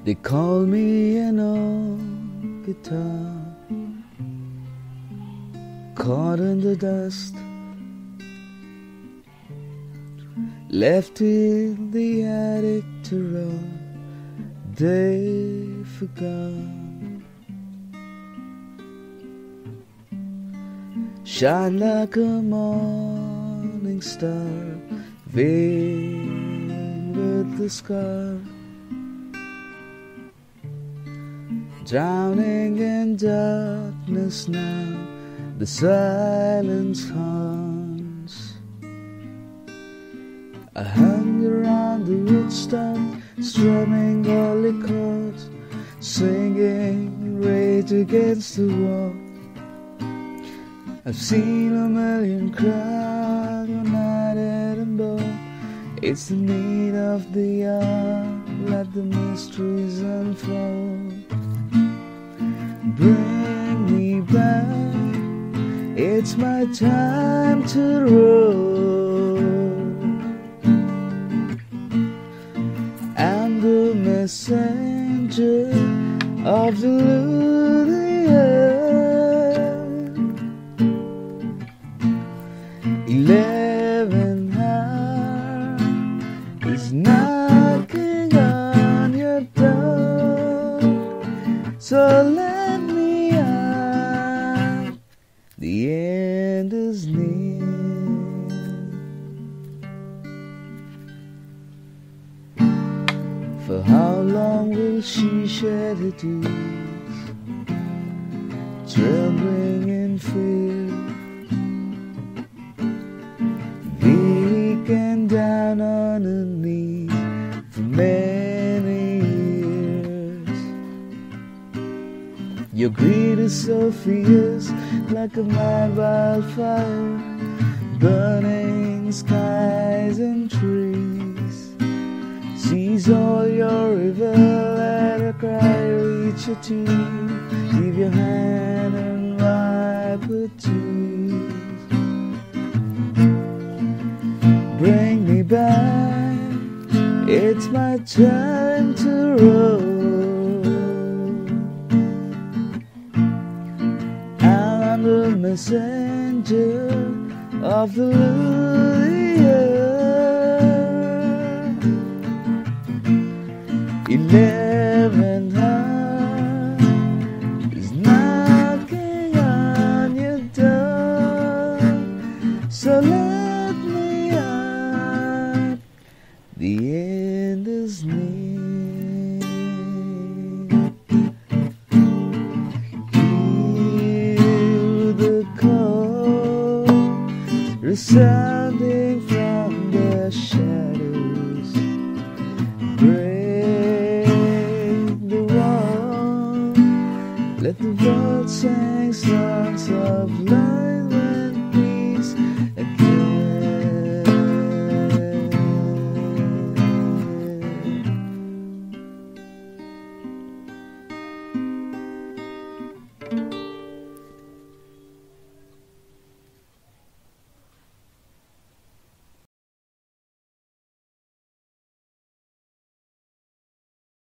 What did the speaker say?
They call me an old guitar, caught in the dust, left in the attic to rot. They forgot. Shine like a morning star, veiled with the scar, drowning in darkness now. The silence haunts. I hung around the woodstone, strumming holy chords, singing Rage Against the Wall. I've seen a million cry one night at Edinburgh. It's the need of the hour, let the mysteries unfold. Bring me back, it's my time to roll. I'm the messenger of the Ludian. 11 hour is knocking on your door, so let me out, the end is near. For how long will she shed her tears, trembling in fear, weak and down on her knees for many years? Your greed is so fierce, like a mad wildfire, burning skies and trees. Seize all your evil, let her cry reach your teeth. Give your hand and wipe her tears. Bring me back, it's my time to roll. I'm the messenger of the Ludian. 11 heart is knocking on your door, so let me out, the end is near. Hear the call resounding from the shadows. Break the wall, let the world sing songs of love.